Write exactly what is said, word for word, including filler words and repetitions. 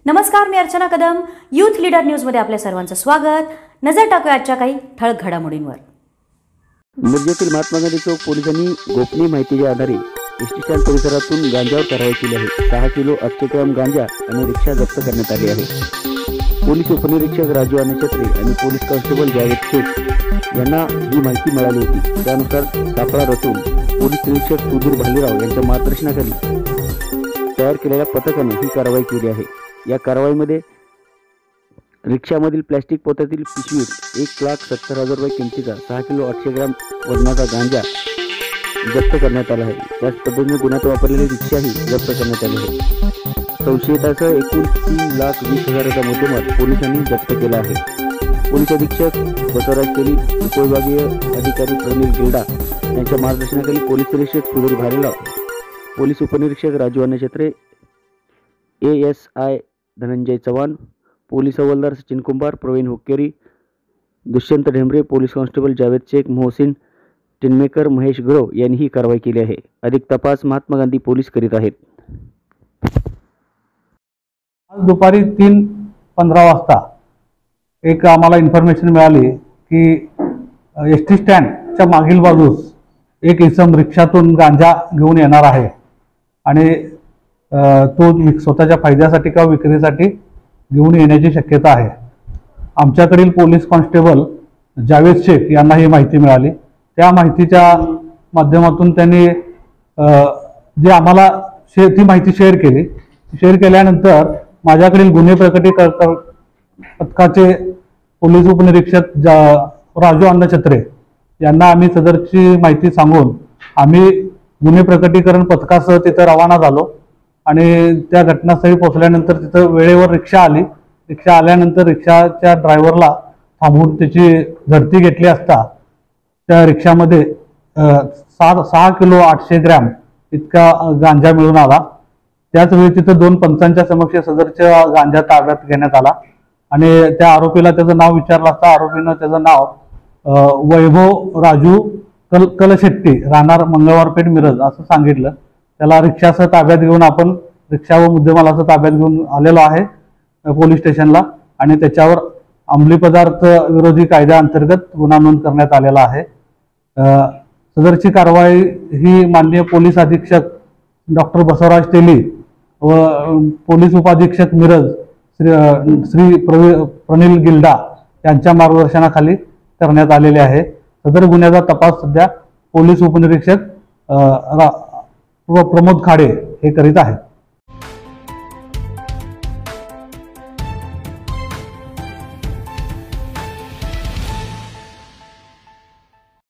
नमस्कार, मी Archana Kadam. Youth leader न्यूजमध्ये आपल्या सर्वांचं स्वागत. नजर टाकूया आजच्या काही ठळक घडामोडींवर. मिरजेतील महात्मा गांधी चौक पोलिसांनी गोपनीय माहितीच्या आधारे एसटी स्टँड परिसरातून गांजावर कारवाई केली आहे. सहा किलो आठशे ग्रॅम गांजा आणि रिक्षा जप्त करण्यात आली आहे. पोलीस उपनिरीक्षक राजू अनछत्रे आणि पोलीस कॉन्स्टेबल जावेद शेख यांना ही माहिती मिळाली होती. त्यानुसार सापळा रचून पोलीस निरीक्षक सुधीर भालेराव यांच्या मार्गदर्शनाखाली तयार केलेल्या पथकाने ही कारवाई केली आहे. या कारवाईमध्ये रिक्षामधील प्लॅस्टिक पोत्यातील पिशवीत एक लाख सत्तर हजार रुपये किमतीचा सहा किलो आठशे ग्रॅम वजनाचा गांजा जप्त करण्यात आला आहे. त्याच पद्धतीने गुन्ह्यात वापरलेली रिक्षाही जप्त करण्यात आली आहे. संशयितासह एकूण तीन लाख वीस हजाराचा मुद्देमाल पोलिसांनी जप्त केला आहे. पोलीस अधीक्षक बसवराज तेली, उपविभागीय अधिकारी प्रनिल गिल्डा यांच्या मार्गदर्शनाखाली पोलीस निरीक्षक सुधीर भालेराव, पोलीस उपनिरीक्षक Raju Anchhatre, A S I Dhananjay Chavan, police हवालदार सचिन कुंभार, प्रवीण हुक्केरी, दुष्यंत ढेंबरे, पोलीस कॉन्स्टेबल जावेद शेख, मोहसिन टिनमेकर, महेश गुरव यांनी ही कारवाई केली आहे. अधिक तपास महात्मा गांधी पोलीस करीत आहेत. आज दुपारी तीन पंधरा वाजता एक आम्हाला इन्फॉर्मेशन मिळाली की एस टी स्टँडच्या मागील बाजूस एक इसम रिक्षातून गांजा घेऊन येणार आहे आणि तो स्वतःच्या फायद्यासाठी किंवा विक्रीसाठी घेऊन येण्याची शक्यता आहे. आमच्याकडील पोलीस कॉन्स्टेबल जावेद शेख यांना ही माहिती मिळाली. त्या माहितीच्या माध्यमातून त्यांनी जे आम्हाला शे ती माहिती शेअर केली. शेअर केल्यानंतर माझ्याकडील गुन्हे प्रकटीकरण पथकाचे पोलीस उपनिरीक्षक जा राजू अनछत्रे यांना आम्ही सदरची माहिती सांगून आम्ही गुन्हे प्रकटीकरण पथकासह तिथं रवाना झालो आणि त्या घटनास्थळी पोहोचल्यानंतर तिथं वेळेवर रिक्षा आली. रिक्षा आल्यानंतर रिक्षाच्या ड्रायव्हरला थांबवून त्याची झडती घेतली असता त्या रिक्षामध्ये सहा सहा किलो आठशे ग्रॅम इतका गांजा मिळून आला. त्याचवेळी तिथं दोन पंचांच्या समक्ष सदरच्या गांजा ताब्यात घेण्यात आला आणि त्या आरोपीला त्याचं नाव विचारलं असता आरोपीनं त्याचं नाव वैभव राजू कल कलशेट्टी राहणार मंगळवारपेठ मिरज असं सांगितलं. त्याला रिक्षासह ताब्यात घेऊन आपण रिक्षा व मुद्देमालासह ताब्यात घेऊन आलेलो आहे पोलीस स्टेशनला आणि त्याच्यावर अंमली पदार्थ विरोधी कायद्याअंतर्गत गुन्हा नोंद करण्यात आलेला आहे. सदरची कारवाई ही माननीय पोलीस अधीक्षक डॉक्टर बसवराज तेली व पोलीस उपाधीक्षक मिरज श्री श्री प्रवी प्रनिल गिल्डा यांच्या मार्गदर्शनाखाली करण्यात आलेले आहे. सदर गुन्ह्याचा तपास सध्या पोलीस उपनिरीक्षक व प्रमोद खाडे हे करीत आहेत.